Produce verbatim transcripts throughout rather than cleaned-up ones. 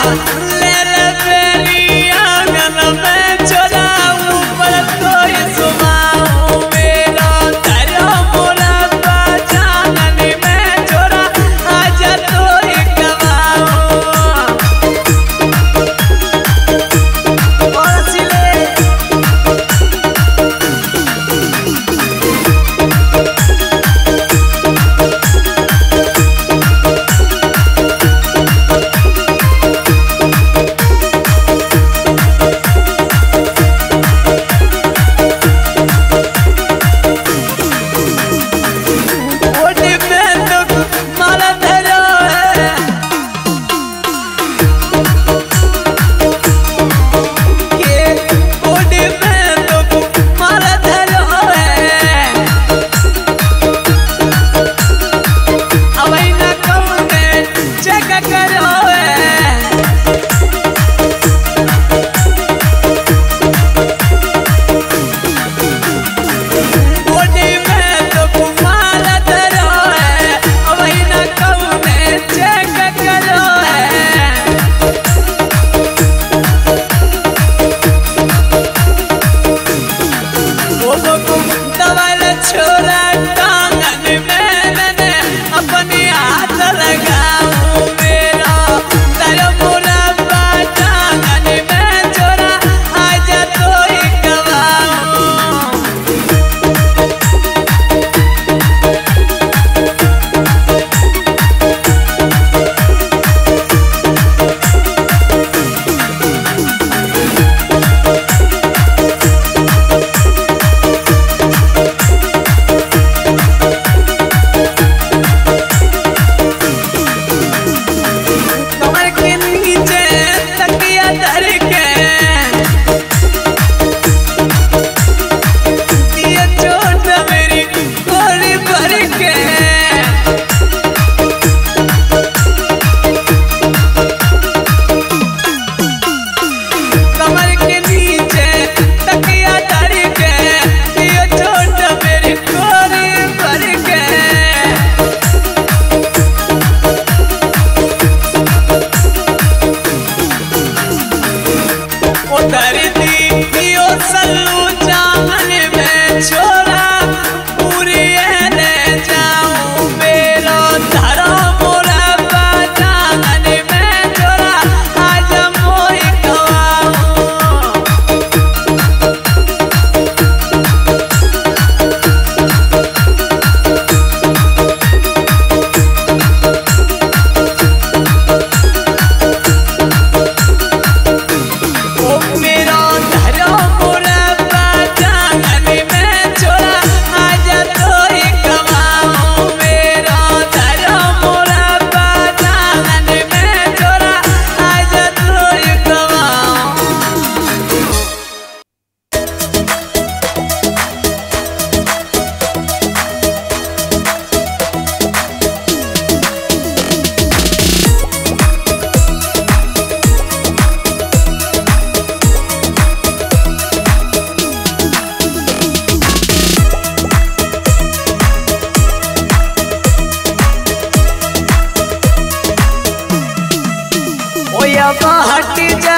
हट जा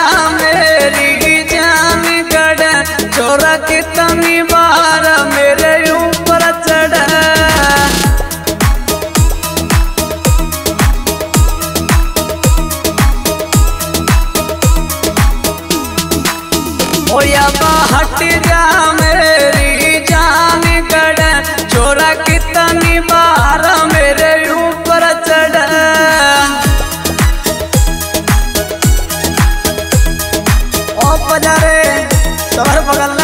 मेरी जान गड़ छोरा कितनी बार मेरे ऊपर चढ़ ओ या हट जा मेरी जान गड़ छोरा कितनी बार मेरे ऊपर चढ़ बजारे सबर पकड़ना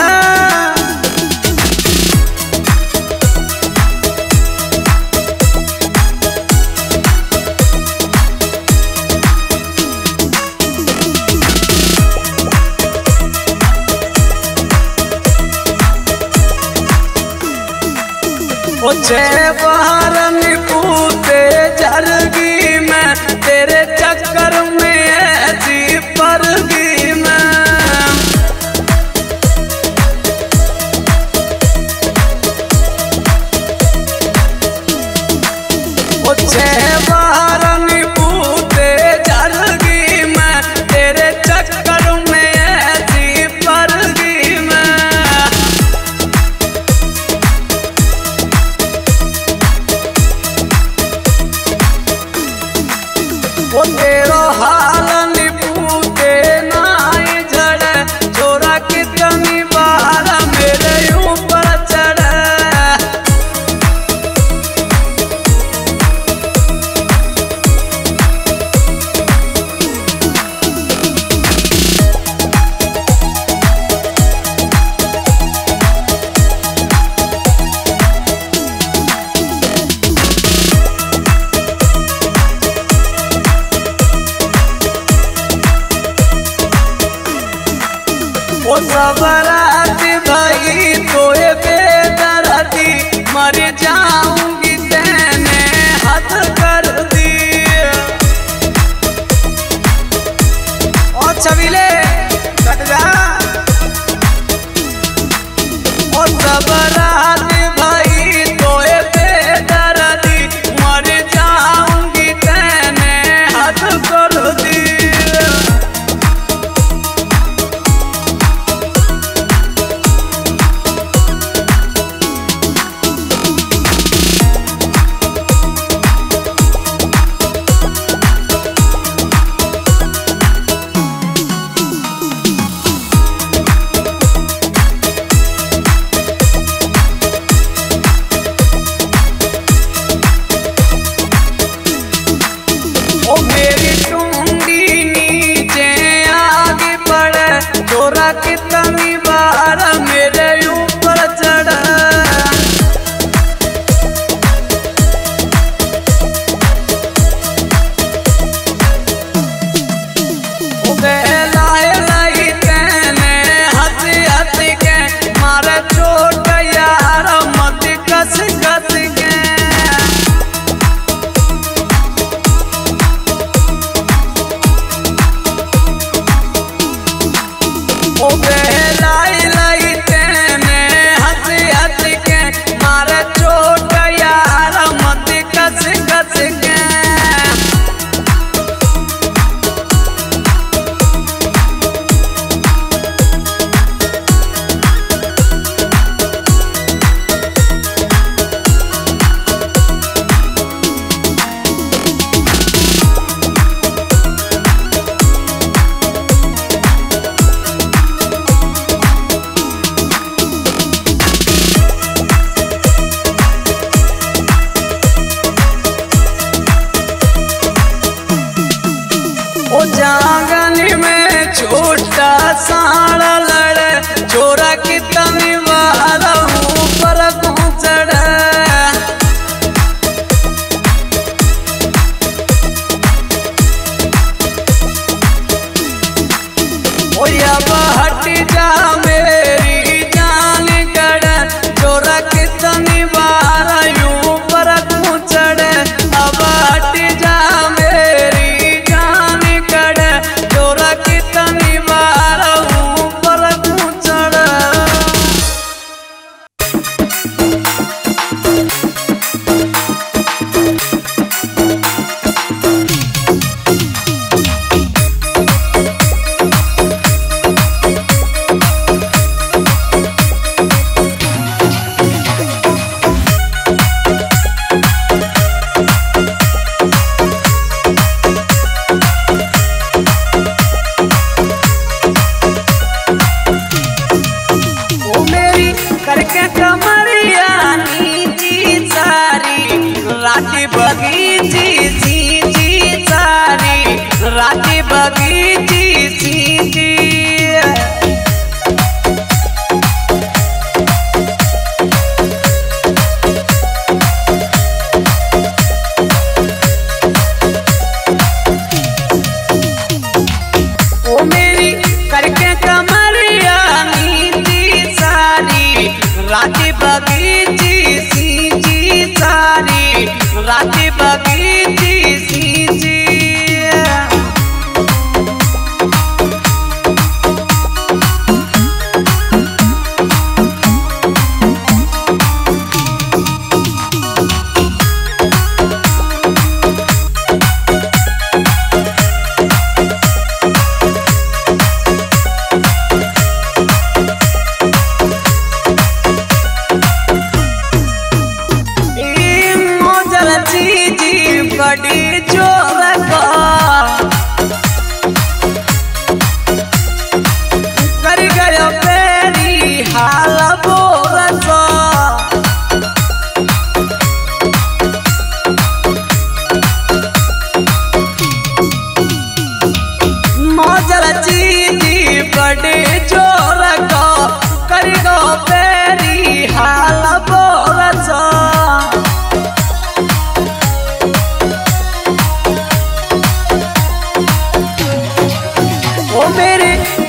छे बाहर निकूते जरगी में तेरे चक्कर में ऐसी परगी में छे बाहर निकूते जरगी में तेरो हाल निपूते नाई झड़े, छोरा कितनी बार मेरे ऊपर चढ़े। ओ सबरात भाई तोए बेदर्दी, मर जाऊंगी तेने हद कर दी। ओ छबीले कट जा। ओ सबरात भाई तोए बेदर्दी, मर जाऊंगी तेने हद कर दी। ओ मेरी टूंगी नीचे आगे पड़े, छोरा कितनी बार मेरे ऊपर चढ़ा। ओ लाए लाई तेने हंस हंस के मारे चोट यार मत कस कस के। ओ लाई लाई तेने हंस हंस के मारे चोट यार मत कस कस के। ओ जागन में छोटा साड़ा लड़े, छोरा कितनी बार ऊपर चढ़े। ओ अब हट जा मेरी जान कड़े, छोरा कितनी बार ऊपर चढ़े। अब हट जा मेरी जान कड़े, छोरा कितनी बार ऊपर चढ़े।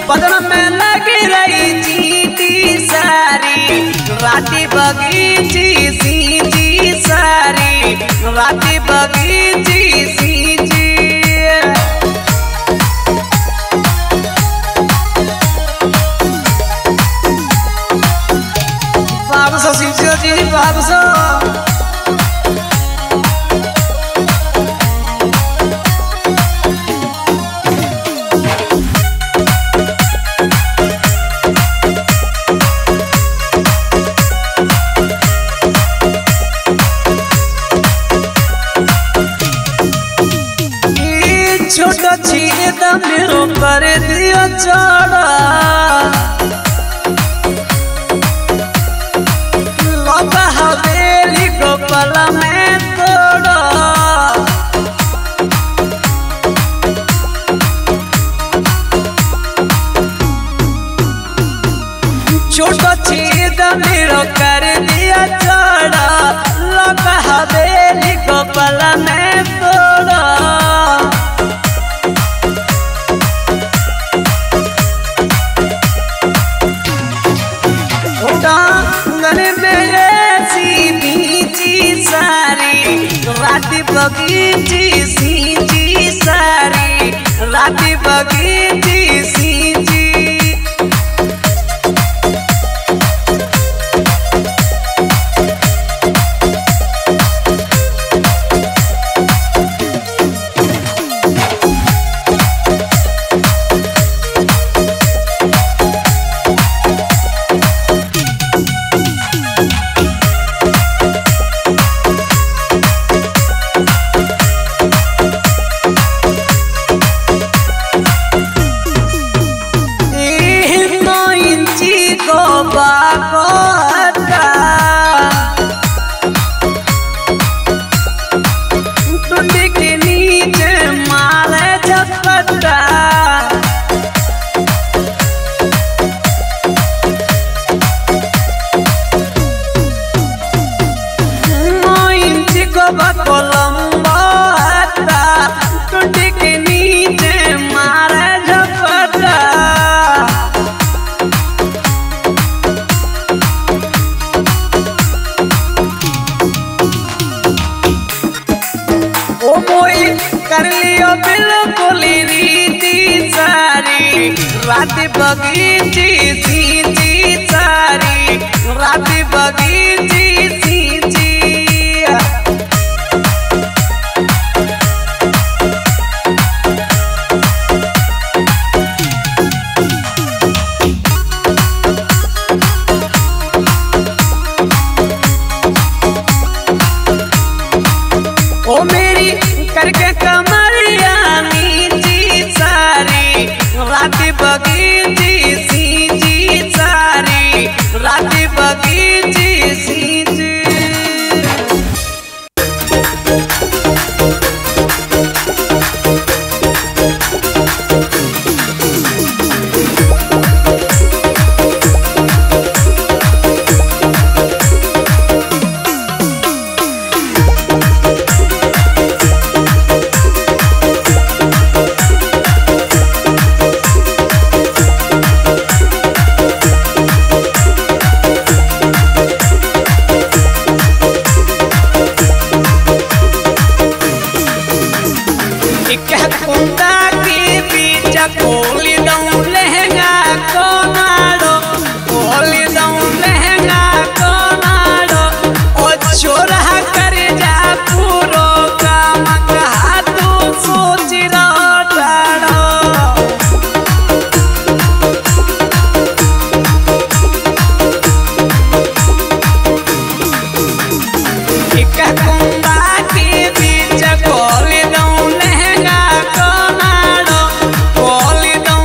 बदन में लगी रही चीटी सारी राती बगीची सींची सारी राती बगीची सींची बाबू सो सींचो जी बाबू सो छोटा छेद मेरो कर दिया चढ़ा लौका हवेली गोपाल में तोड़ा छोटा छेद मेरो कर दिया चढ़ा लौका हवेली गोपाल में तोड़ा राती बगीची सींची सारी राती बगीची सींची टुंडी के नीचे मारे झपटा नौ इंच को बकोलम्बा टुंडी के नीचे मारे झपटा कर लियो बिल्कुल रीति सारी राती बगीची सींची सारी राती बगीची सींची ओ मेरी करके कमरिया नीची सारी राती बगीची सींची सारी राती बगीची सींची कुंदा के बीच खोली दऊं लहंगा को नाड़ो खोली दऊं लहंगा को नाड़ो ओ छोरा कर जा पूरो काम कहा तू सोच रहो एक कुंदा के बीच खोली दऊं लहंगा को नाड़ो खोली दऊं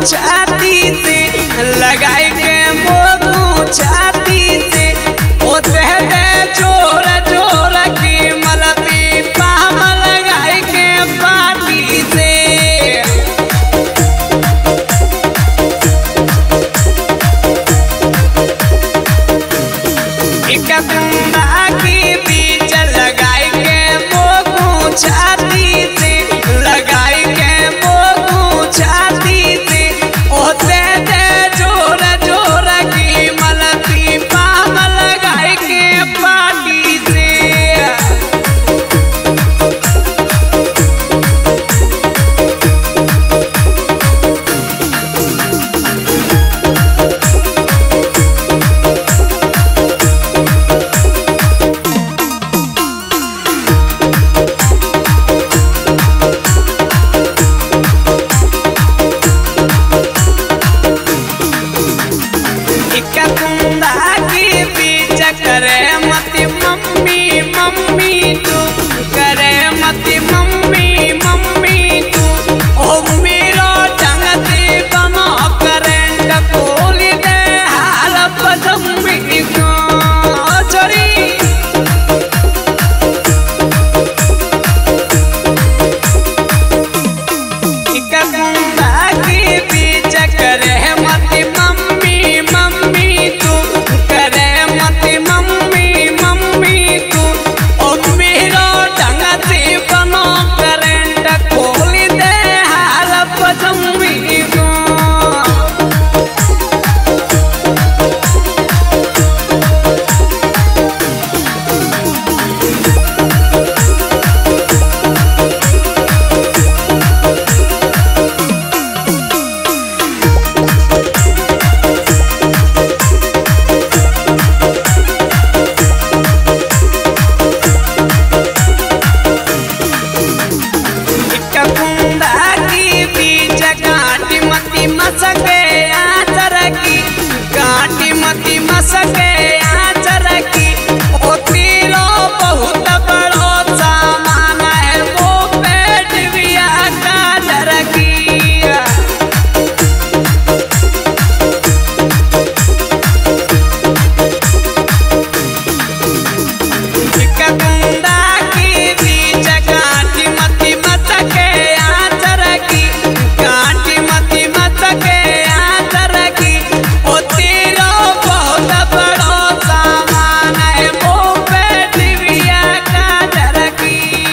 छाती से लगाई के मोगू छाती से ओते दे जोर जोर की मलती पाम लगाई के पाटी से एक कुंडा की बीच लगाई के मोगू छाती से लगाई के मोगू छाती से ओते दे जोर जोर की मलती पाम लगाई के पाटी से करे मती मम्मी मम्मी तू करे मती मम्मी मम्मी तू ओ मेरो ढंगती बनो करंट खोल दे हाल पदम्मी को चोरी एक गुंडा की बीच करे मती मम्मी मम्मी तू करे मती मम्मी मम्मी तू ओ मेरो ढंगती बनो करंट खोल दे हाल पदम्मी को मसके आचर की गांठी मती मसके आचर की ओ तीरो बहुत बड़ो सामान है वो पेट बिया का डर की एक गुंडा की बीच गांठी मती मसके आचर की गांठी मती मसके आचर की ओ तीरो बहुत बड़ो सामान है वो पेट बिया का डर की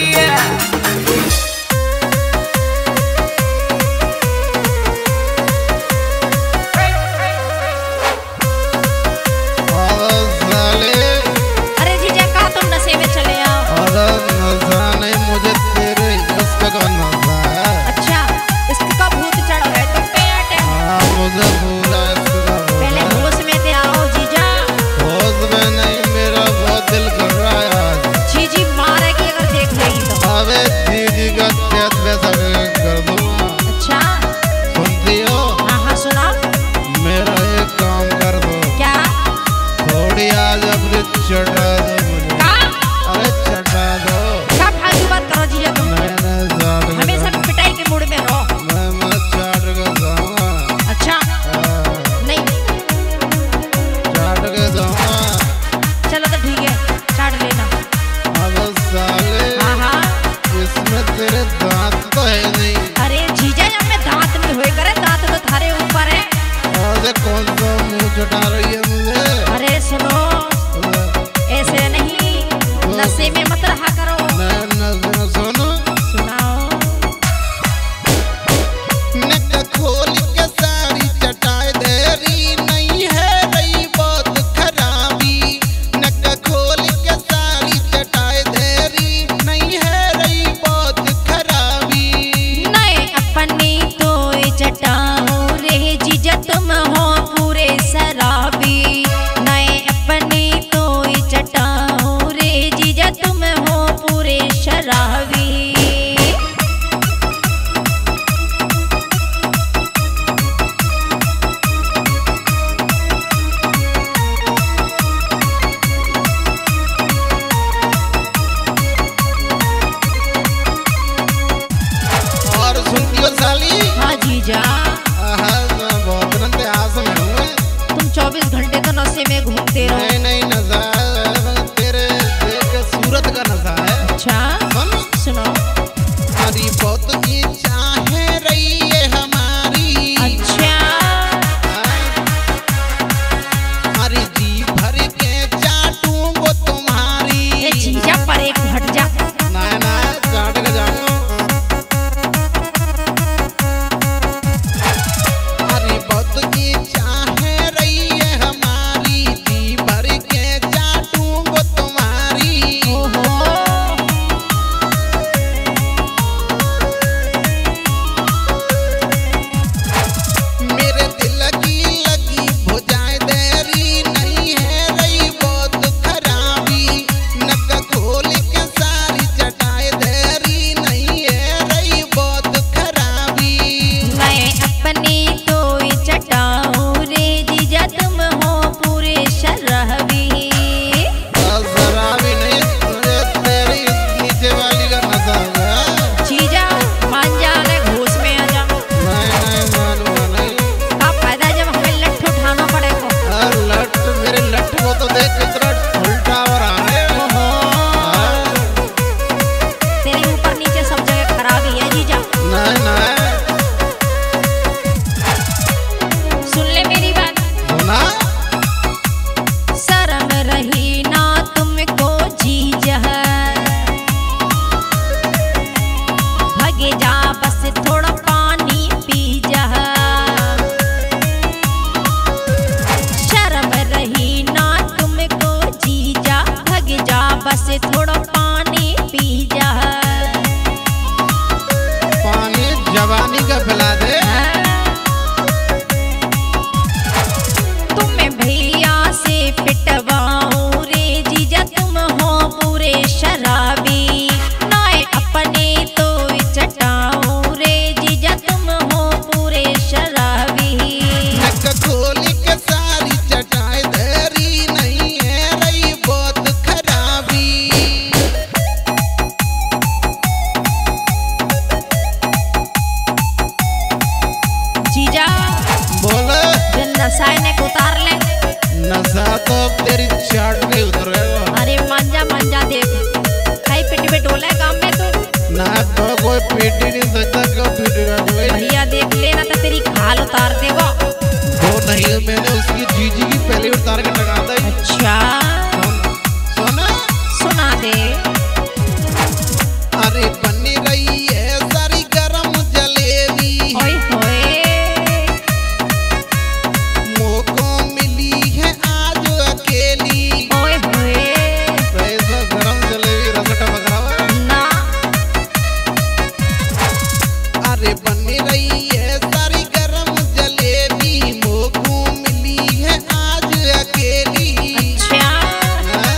अरे जीजा कहा तुम नशे में चले आओ। अरे नशा नहीं, मुझे तेरे इश्क का नशा है। अच्छा इसका भूत चढ़ा है तुम पे आटे। हाँ, मुझे पूरा इश्क का भूत पहले है। होश में थे आओ जीजा। होश में नहीं, मेरा बहुत दिल कर रहा है आज। जीजी मारेगी अगर देख लेगी तो। अबे दीदी का खेत में सगन कर दूंगा। अच्छा सुनती हो? हाँ हाँ सुना। मेरा एक काम कर दो, क्या थोड़ी आज अपनी चटा दो मुझे। का अरे चटा दो। क्या फालतू बात करो जीजा तुम। मैंने चाट के हमेशा पिटाई के मूड में रहो। मैं मैं चाट के जाऊंगा। अच्छा हाँ, नहीं चाट के जाऊंगा। चलो तो ठीक है चाट लेना। अब साले हाँ हाँ इसमें तेरे दांत तो है नहीं। अरे जीजा जब में दांत नहीं हुए करे, दांत तो थारे ऊपर है। अरे कौन सा मुंह चटा रही है मुझे? अरे सुनो ऐसे नहीं, नशे में मत रहा करो। मैं न सुनो। सुनाओ। नक खोल के सारी चटाई देरी नहीं है रही बहुत खराबी। नक खोल के सारी चटाई देरी नहीं है रही बहुत खराबी। नहीं अपनी तो चटाओ रे जीजा तुम हो पूरे शराबी। नहीं अपनी तो चटाओ रे जीजा तुम हो से थोड़ा पानी पी जा। पानी जवानी का पिला दे। तुम्हें भैया से पिटवाऊं रे जीजा तुम हो पूरे शराबी। नाए अपने तो चटाऊं रे जीजा तुम हो पूरे शराबी। नक खोल के सारी चटाई धरी नहीं है रही बहुत खराबी। जीजा बोल। जो नशा ने उतार ले। नशा तो अब तेरी चाट नहीं उतरेगा। अरे मंजा मंजा देख खाई पिटी पे डोला है काम में तो ना तो कोई पीट ही नहीं सकता। क्यों पीटेगा कोई? भैया देख लेना तो तेरी खाल उतार देगा। वो नहीं, मैंने उसकी जीजी की पहले उतार के लगा दी। अच्छा सुना सुना दे। अरे बनी रही है सारी गरम जलेबी। ओए होए मोको मिली है आज अकेली। ओए होए कैसा गरम जलेबी रसटा पकड़ा। ना अरे बनी रही है सारी गरम जलेबी। मोको मिली है आज अकेली। अच्छा हाँ?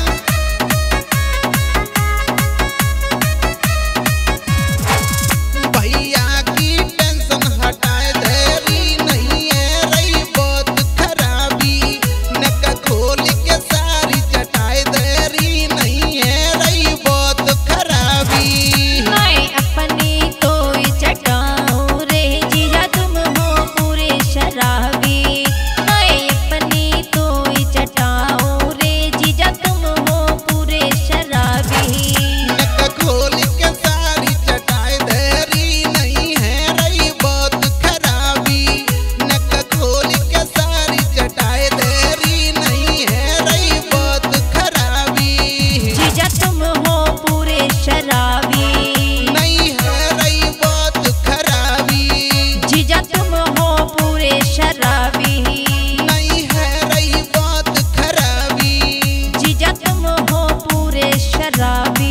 भैया की टेंशन हटाए धरी नहीं है रही बहुत खराबी। नक खोल के सारी चटाई धरी नहीं है रही बहुत खराबी। नाए अपनी तो चटाऊं रे जीजा तुम हो पूरे शराबी। नाए अपनी तो चटाऊं रे जीजा तुम हो पूरे शराबी। नक खोल के सारी चटाई धरी नहीं है रही बहुत खराबी। नक खोल के सारी चटाई धरी नहीं है रही बहुत खराबी। जीजा तुम हो पूरे शराबी। नहीं है रही बहुत खराबी। जीजा तुम हो पूरे शराबी। नहीं है रही बहुत खराबी। जीजा तुम हो पूरे शराबी।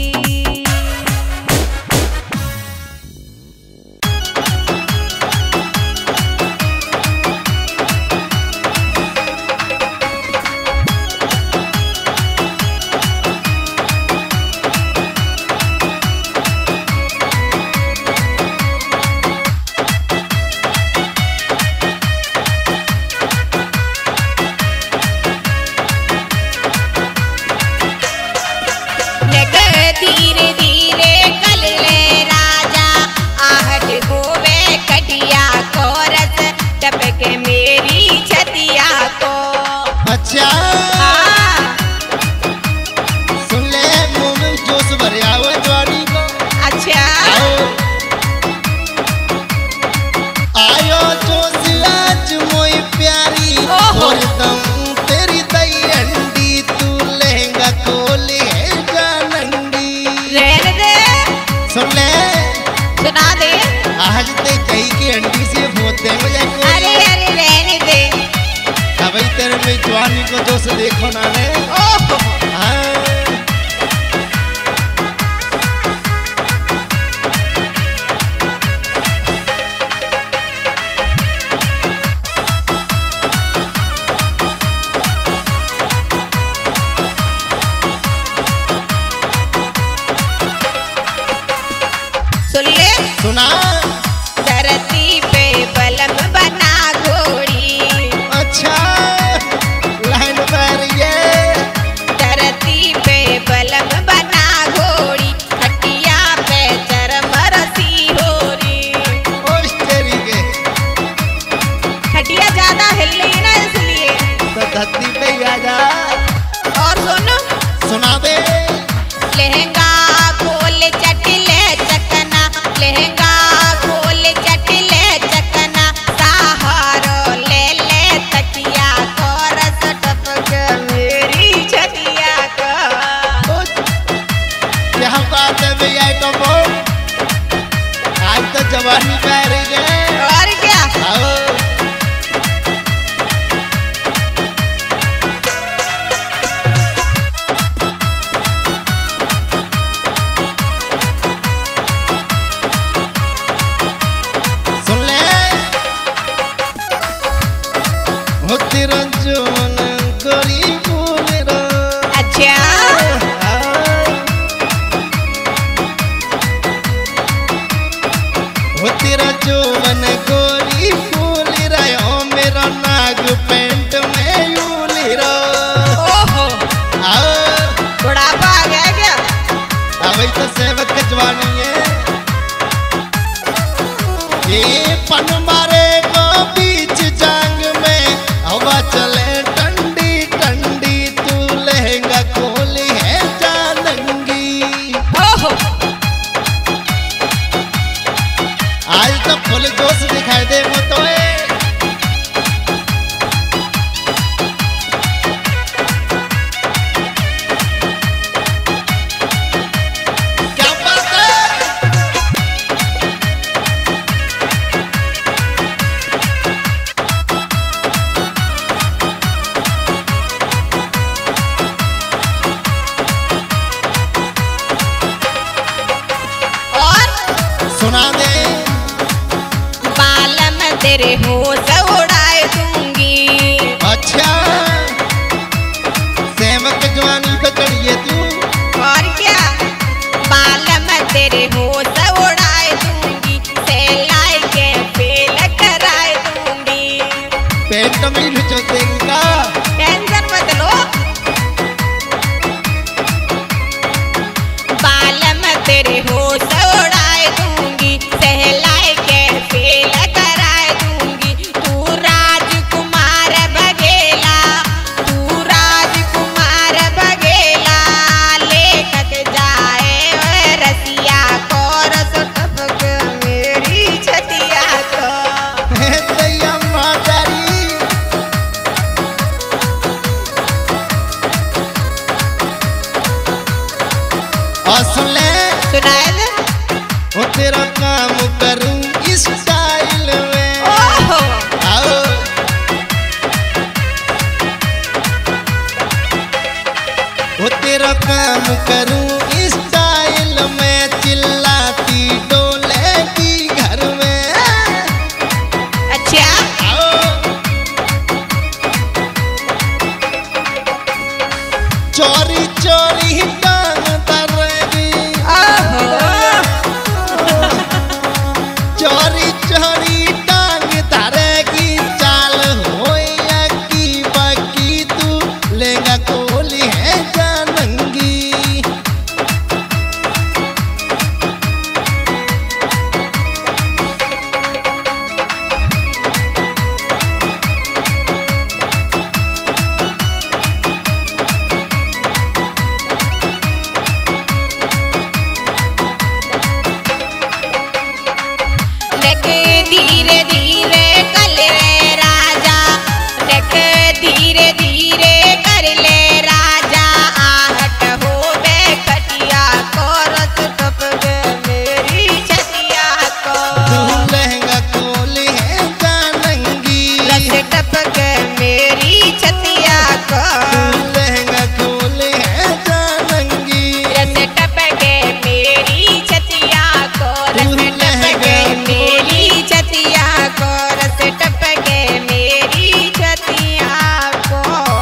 धीरे धीरे कल ले राजा आहट गोवे कटिया को रस टपक मेरी छतिया को। अच्छा हाँ सुन ले, मुंह में जोश भरे हुआ जवानी को। अच्छा आयो जोश आज मोई प्यारी। ओहो। और दम तेरी दई अंडी तू लहंगा खोले है जानंडी। रहने दे। सुन ले, सुना दे। आज ते कहीं की अंडी से होते हैं मुझे कोई। अरे अरे रहने दे। अबे तेरे में जवानी को जोश देखो ना ने। ओहो हाँ। सुन ले। सुना। धरती पे बलम बना घोड़ी। अच्छा लाइन पर ये। धरती पे बलम बना घोड़ी। खटिया पे चरम रसी होरी। ओश तेरी के खटिया ज्यादा हिल रही ना इसलिए। तो धरती पे ही आ जा। और सुनो सुना दे। लहंगा खोल चटले चकना। लहंगा खोल चटले चकना। सहारो ले ले तकिया को रस टपक मेरी छतिया को। क्या बात है भैया तो आज तो जवानी पे आ रही है। और क्या आओ। जवानी है। ये पन मारे को बीच जांग में हवा चले ठंडी ठंडी, तू लहंगा खोली है जानंगी। ओहो आज तो फुल जोश दिखाई दे मुझे। क्या बात है। और सुना दे। बालम तेरे होश उड़ाए दूंगी। अच्छा सेवक जवानी पे चढ़िए तू। और क्या बालम तेरे होश उड़ाए दूंगी, सेलाई के फेल कराए दूंगी। पेट में लुचो देगा। टेंशन मत लो। बालम तेरे होश उड़ाए दूंगी, सहलाई के फेल कराए दूंगी। तू राजकुमार बघेला, तू राजकुमार बघेला, लेखक जाए ओए रसिया को, रस टपक मेरी छतिया को। दैया मातारी। और सुन ले। सुनाए दे। वो तेरा काम करूं इस स्टाइल में। ओहो आओ वो तेरा काम करूं इस स्टाइल में, चिल्लाती डोलेगी घर में। अच्छा आओ चोरी चोरी टांग तरेगी। ओहो चोरी चोरी टांग धरेगी, चाल होया की बाकी, तू लेगा कोली है जानंगी। देख धीरे धीरे कर ले राजा, देख धीरे धीरे कर ले राजा, आहट हो बे खटिया को, रस टपक मेरी छतिया को। तू लहंगा कोली है जानंगी। रस टपक मेरी छतिया को, तू लहंगा कोली है जानंगी। रस टपक मेरी छतिया को, रस टपक मेरी छतिया को, रस टपक मेरी छतिया को।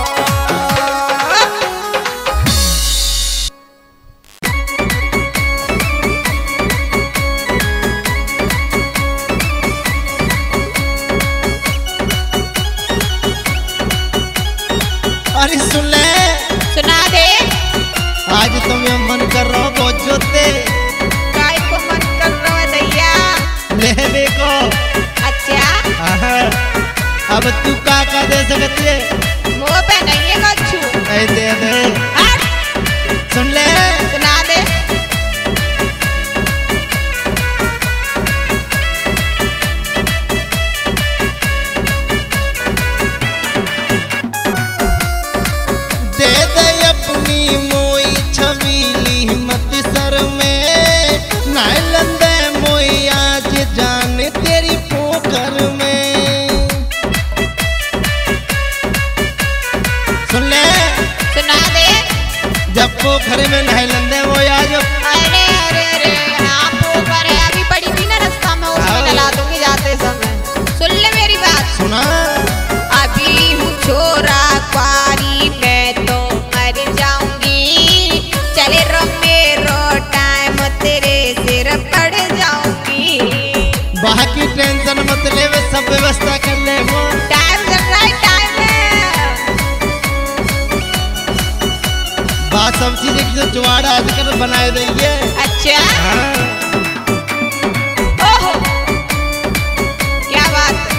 अरे सुन ले। सुना दे। आज तो मैं मन कर रहा हूँ बहुत जोते काय को मन कर रहा है दैया। लेने को। अच्छा आहा, अब तू का का दे सकती है। मुँह पे नहीं है कछु। नहीं दे दे। हट। सुन ले। सुना दे। दे दे अपनी मोई छबीली मत सर में, नाइलन दे मोई आज जान तेरी पोखर में। सुन ले। सुना दे। जब पोखर में नाइलन दे मोई आज। अरे अरे अरे हाँ पोखर है, अभी पड़ी थी ना रास्ता में, उसमें हाँ। डला दूंगी जाते समय। सुन ले मेरी बात। सुना। अभी हूँ छोरा पारी, मैं तो मर जाऊंगी। चले रो मेरो टाइम, तेरे सिर पड़ जाऊंगी। बाकी टेंशन मत ले, वे सब व्यवस्था कर ले वो। टाइम चल रहा है, टाइम है। बात सब चीजें की जो जुगाड़ आजकल बनाए देंगे। अच्छा अच्छा ओहो क्या बात है।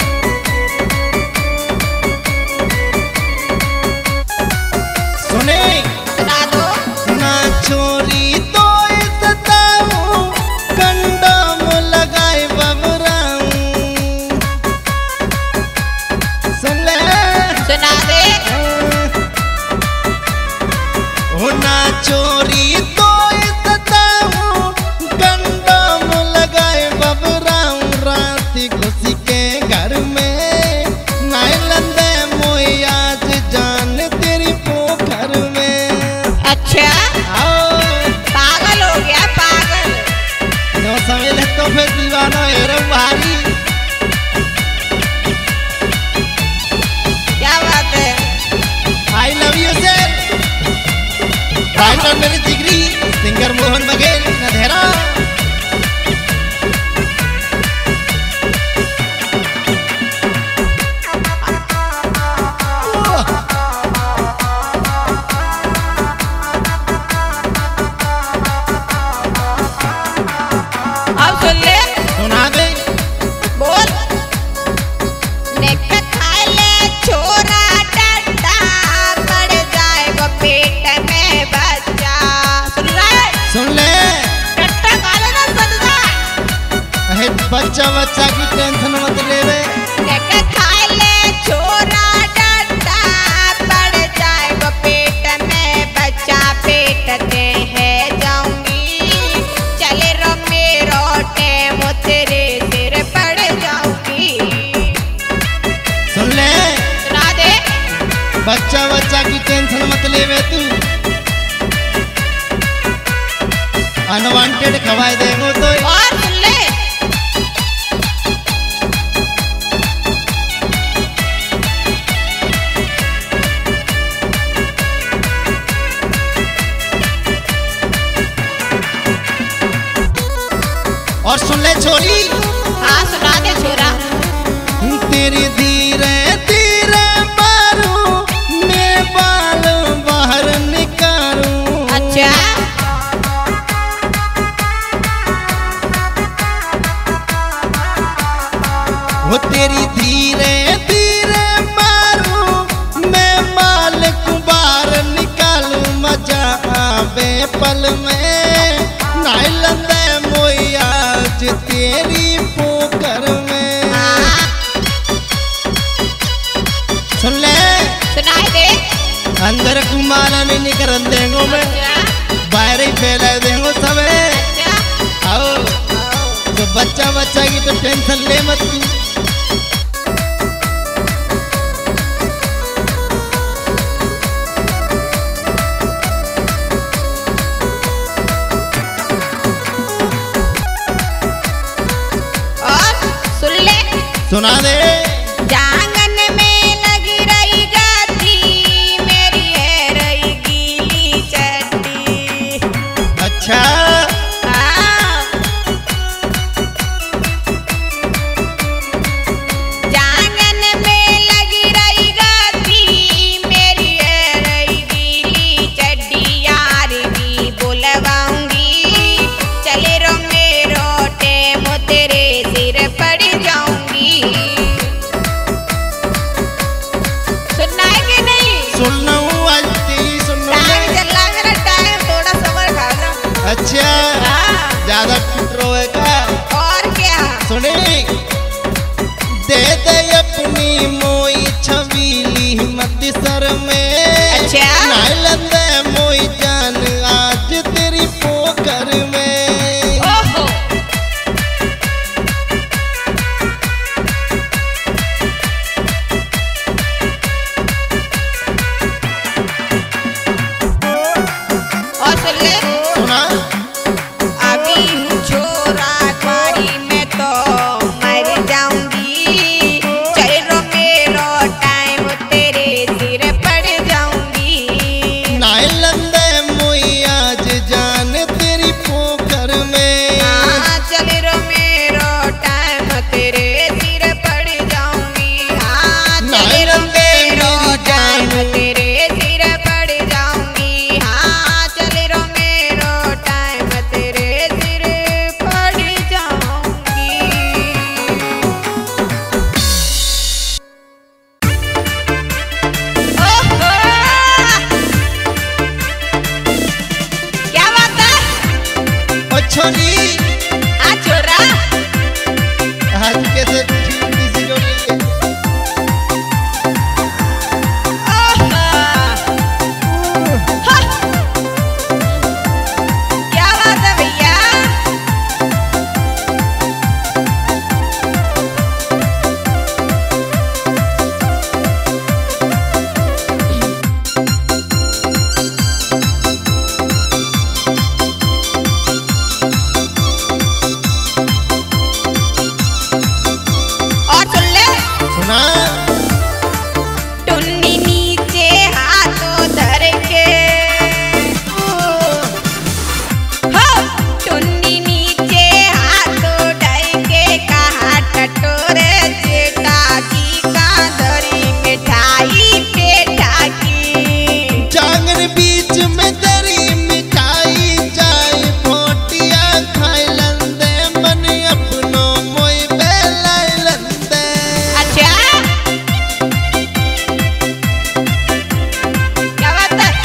सुने सुना दो। ना छोरी तो सताऊं कंडोम लगाए बबराऊं। सुन ले सुना दे। ओ ना चोरी तो सताऊं कंडोम लगाए बबराऊं। राती खुशी के घर में नाय लंदे मोई आज जान तेरी पोखर में। अच्छा पागल हो गया पागल। जो समझ ले तो फिर दीवाना है रे भारी। क्या बात है। I love you sir. Writer मेरी जिगरी सिंगर मोहन बघेल नधेरा। अब सुन ले। सुना दे बोल। नेक खा ले छोरा डंडा पड़ जाएगा पेट में बच्चा। सुन ले। सुन ले डंडा खा ले ना सदा। अहे बच्चा बच्चा की टेंशन मत लेवे। नेक खा ले छोरा डंडा पड़ जाएगा पेट में बच्चा। पेट ते है जाऊंगी चले रो मेरो टेम तेरे सिर पड़ जाऊंगी। सुन ले सुना दे। बच्चा बच्चा की टेंशन मत लेवे तू। अनवांटेड खवाए देंगे तो और सुन ले। और सुन ले छोरी हाँ सुना दे छोरा। तेरी धीरे धीरे मारू मैं बाल बाहर निकालूं। अच्छा वो तेरी धीरे धीरे मारू मैं बाल कुबार निकालूं। मजा आवे पल में नाय लंदे मोई आज तेरी पोकर में। हाँ सुन ले सुनाई दे। अंदर कुमारा नहीं निकल देंगो मैं अच्छा बाहर ही फैला देंगो सबे। अच्छा आओ तो बच्चा बच्चा की तो टेंशन ले मत तू। और सुन ले। सुना दे जांगन में लगी रही गाती मेरी है रही गीली चड्डी। अच्छा हाँ जांगन में लगी रही गाती मेरी है रही गीली चड्डी। यार भी बुलवाऊंगी चले रो मेरो टेम तेरे सिर पड़ जाऊंगी। सुनना है कि नहीं। सुनना हूँ आज तेरी सुनना टाइम है। चल रहा है मेरा टाइम थोड़ा सबर खाना। अच्छा हाँ ज्यादा टूट रहा का और क्या। सुने दे दे अपनी मोई छबीली मत सर में। अच्छा नाय लंदे मोई जान आज तेरी पोकर में। ओहो और सुन ले। सुना अभी हूँ छोरा खारी में तो मर जाऊंगी चल रो मेरो टाइम तेरे सिर पड़ जाऊंगी। नाय लंदे मोई आज जान तेरी पोकर में। हाँ चल रो मेरो टाइम तेरे सिर पड़ जाऊंगी। हाँ चल रो मेरो टाइम तेरे सिर पड़ जाऊंगी। हाँ चल रो मेरो टाइम छोरी आ छोरा आज कैसे झूठी सी जोड़ी है। आहा, हा, क्या बात है भैया। और सुन ले सुना टुन्नी नीचे हाथों धर के हो टुन्नी नीचे हाथों धर के कहा टटोरे जेठा जी का धरी मिठाई पेठा की। जांगन बीच में दरी मिठाई जाए भोटिया खाई लंदे मन अपनो मोई बेलाई लंदे। अच्छा क्या बात है।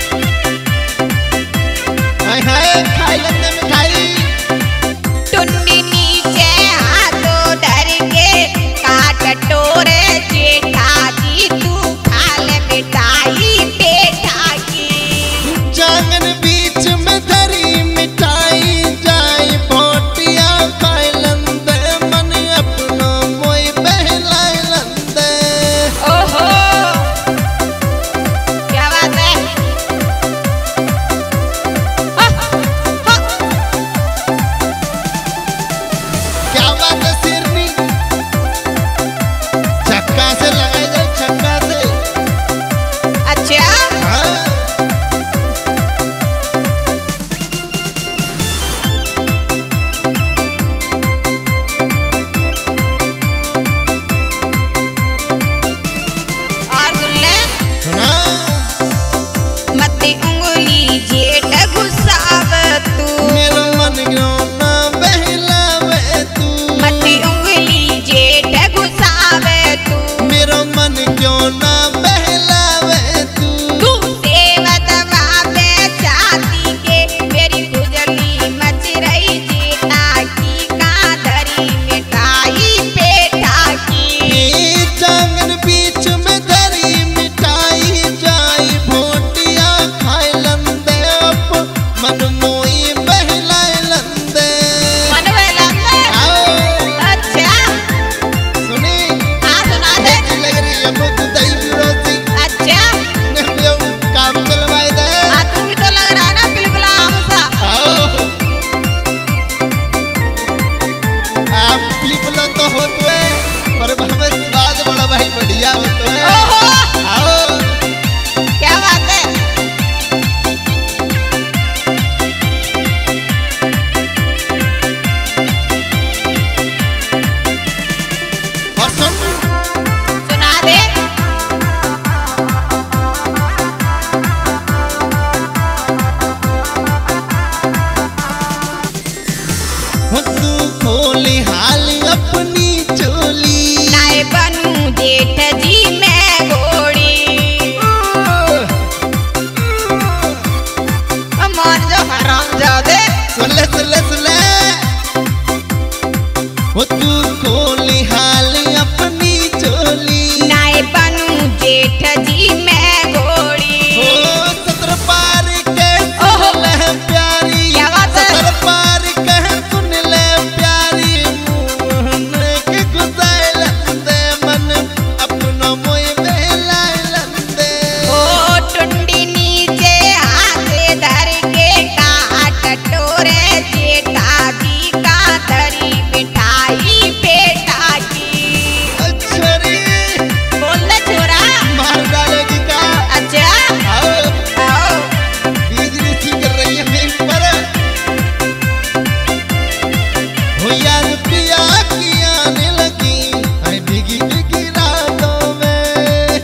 हाय हाय खाई लंदे मिठाई टुन्नी नीचे हाथों धर के काट टोरे जेठा जी तू खा ले मिठाई पेठा की। जांगन बीच में दरी मिठाई जाए भोटिया खाई लंदे मन अपनो मोई बेलाई लंदे। ओहो क्या बात है। हा, हा, क्या बात है सिरनी छक्का से लगाई जाए छक्का से। अच्छा हाँ और सुन ले सुना मत्ती उंगली जेठ घुसाव तू मेरो मन क्यों ना बहलावे तू। मत्ती उंगली जेठ घुसाव तू मेरो मन क्यों ना बहलावे तू। तू सेवत बाबे चाती के मेरी खुजली मच रही जेठा की का धरी मिठाई पेठा की। ये जांगन बीच में धरी मिठाई जाई भोटिया खाई लंदे अप मन मोई बहलाए लंदे। मन लंदे आओ अच्छा सुनी हाँ सुना दे। कैसी लग रही है मुझ दही बिरोसी अच्छा जो काम चलवाए दे। हाँ तू भी तो लग रहा है ना बिल्कुल आम सा। आओ आप पिपला तो होते हैं पर हमें स्वाद बड़ा भाई बढ़िया होता है। ओहो आओ क्या बात है। और सुन सुना दे। हो तू खोली हाल अपनी चोली। नाय बनू जेठ जी मैं घोड़ी मान जो हराम जादे। सुले सुले सुले हो तू खोली हाल अपनी चोली। नाय बनू जेठ जी मैं घोड़ी हो सतर पार के ओहो। सुन ले प्यारी। क्या बात है। सतर पार के सुन ले प्यारी मुँह के गुसाए लंदे मन अपनो मोई बेलाए लंदे। ओ टुंडी नीचे हाथ धर के काट टोरे जेठा जी का धरी मिठाई पेठा की। अच्छा रे बोल ले छोरा। मार डालेगी का। अच्छा आओ आओ बिजली सी कर रही है मेरे ऊपर। हो याद पिया की आने लगी आई भीगी भीगी रातों में।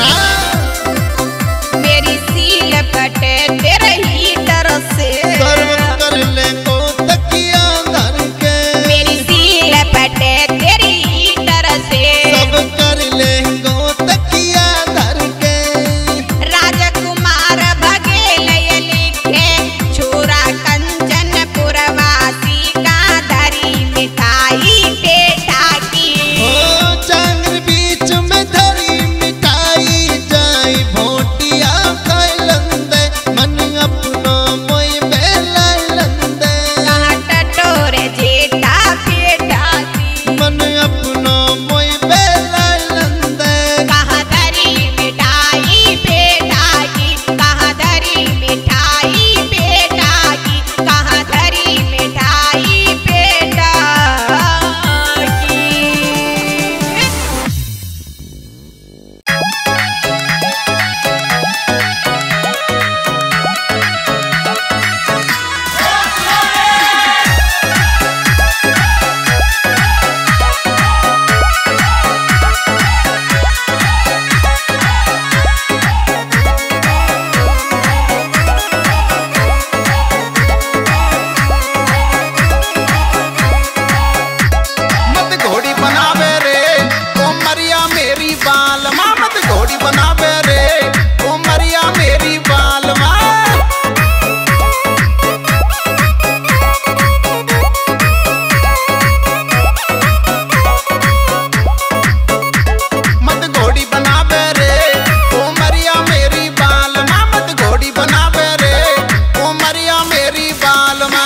ना मेरी सील पटे तेरे हीटर से सर्व कर ले को तकिया धर के मेरी सील पटे तेरी हीटर से सब कर ले को तकिया धर के राजकुमार बघेल ये लिखे छोरा कंचन पुरवासी का धरी मिठाई पेठा की ओ चांगर बीच में धरी मिठाई जाई भोटिया खाइलंदे मन अपनो मोई बेलाइलंदे कहाँ टटोरे जेठा पेठा की मन अपनो मोई बेलाइलंदे कहाँ धरी मिठाई पेठा की कहाँ धरी मिठाई पेठा की कहाँ धरी मिठाई पेठा की मत घोड़ी बनावे रे ओ मरिया मेरी बाल माँ मत घोड़ी बनावे रे ओ मरिया मेरी बाल माँ मत घोड़ी बनावे रे ओ मरिया मेरी बाल माँ मत घोड़ी बनावे रे ओ मरिया मेरी बाल माँ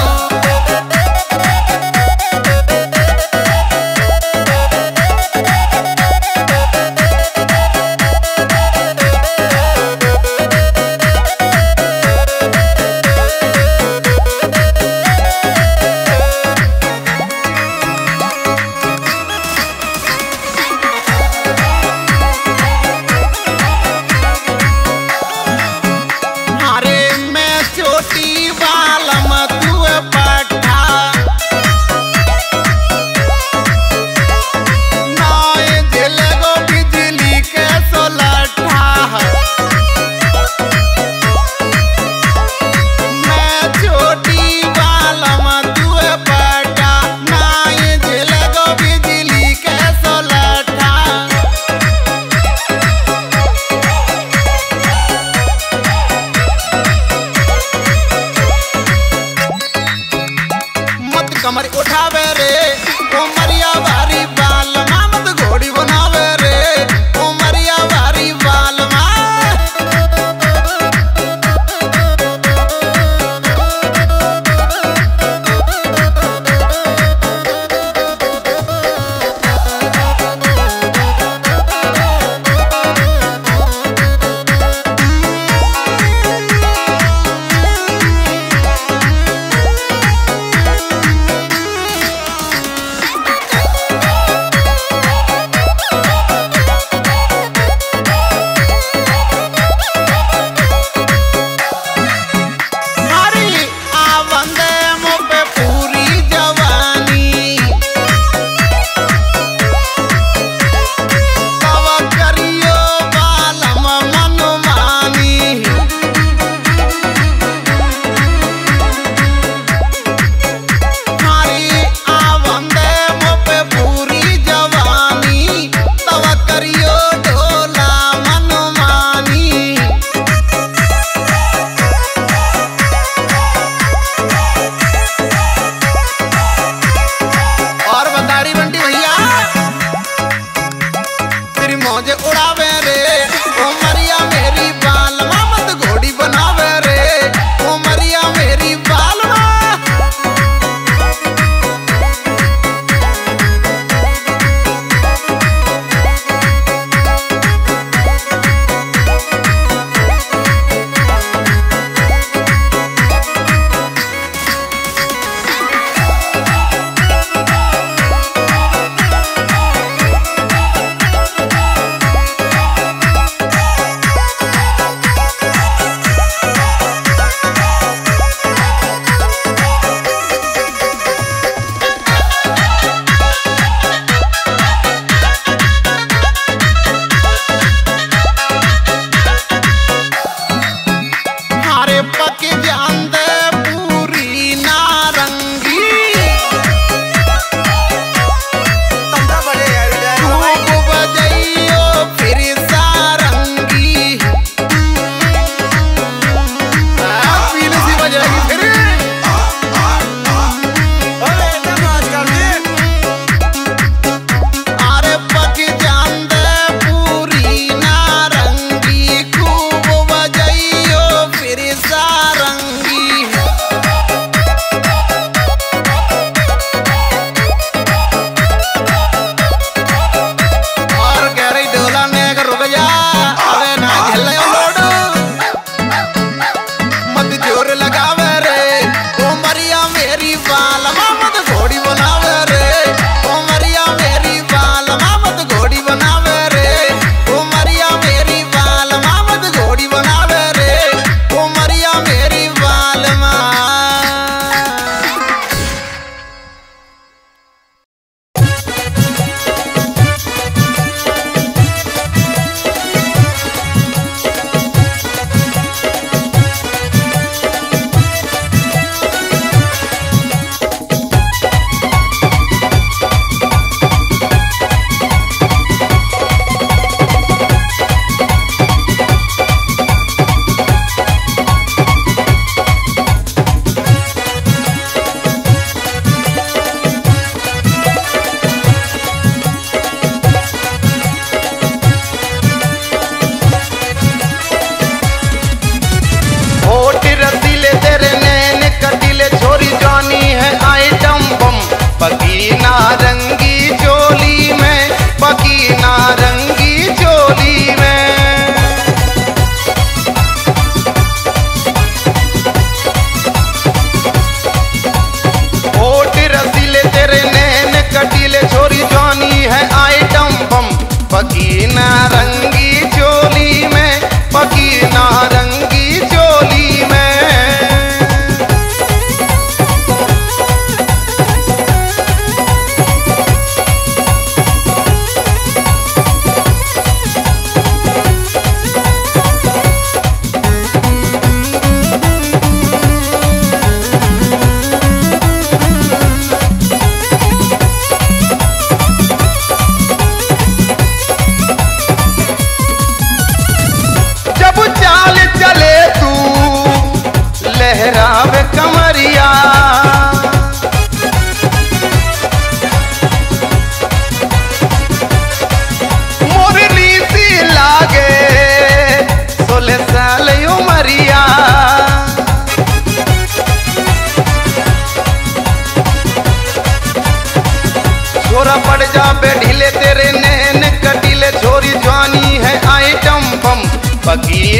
अरे मैं छोटी बालम तू पट्टा नाए झलगो बिजली के सोलठा मैं छोटी बालम तू पट्टा नाए झलगो बिजली के सोलठा मत कमर उठावे रे ओ मरिया वारी बाल माँ मत घोड़ी बनावे रे ओ मरिया वारी बाल माँ हरी आ वंदे मुँह पे पूरी जवानी तब करियो बालम मनमानी हरी आ वंदे मुँह पे पूरी जवानी तब करियो ढोला मनमानी और बताड़ी बंटी भैया तेरी मौज उड़ावे रे ओ मरिया मेरी बाल माँ मत घोड़ी बनावे रे ओ मरिया मेरी बाल माँ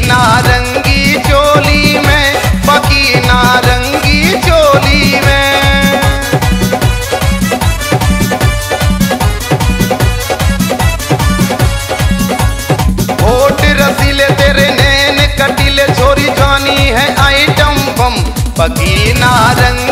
नारंगी चोली में, पकी नारंगी चोली में। होठ रसीले तेरे नैन कटीले, छोरी जानी है आइटम बम, पकी नारंगी